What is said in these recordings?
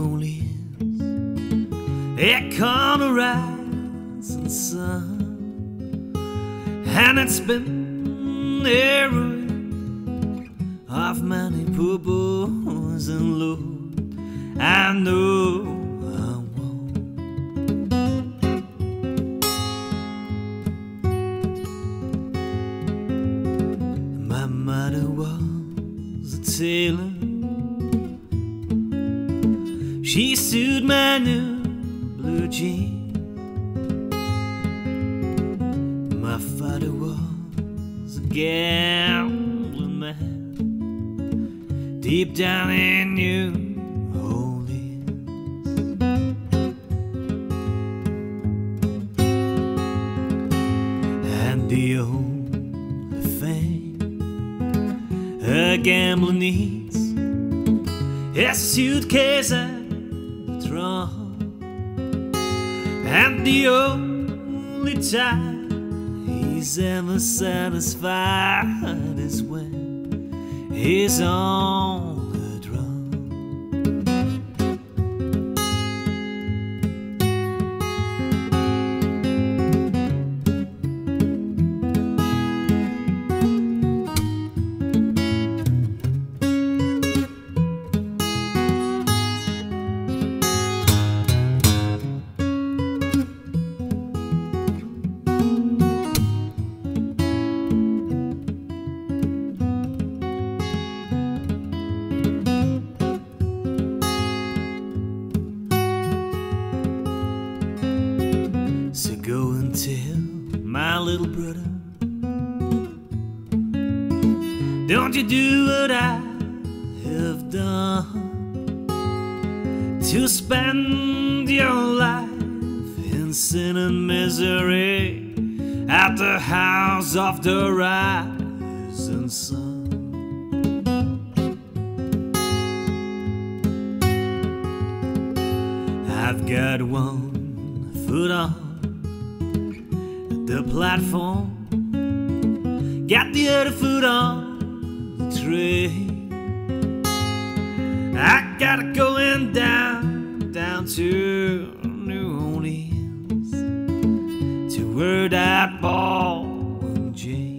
Orleans, it come a rising sun, and it's been a ruin of many poor boys, and Lord, I know I won't. My mother was a tailor. She sewed my new blue jeans. My father was a gambling man deep down in New Orleans. And the only thing a gambler needs is a suitcase and the only time he's ever satisfied is when he's on the drum. So go and tell my little brother, don't you do what I have done, to spend your life in sin and misery at the house of the rising sun. I've got one foot on the platform, got the other foot on the train. I gotta going down to New Orleans, to where that ball and Jane.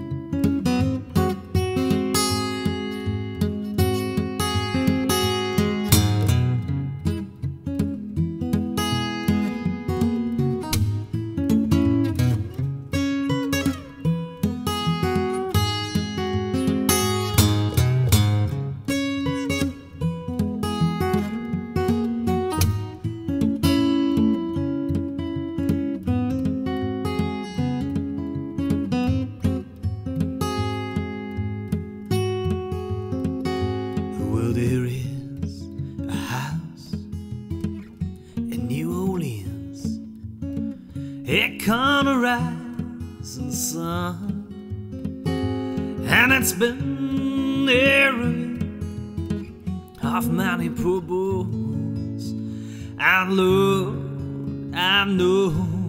Well, there is a house in New Orleans, it come a rising sun, and it's been a ruin of many poor boys, and Lord, I know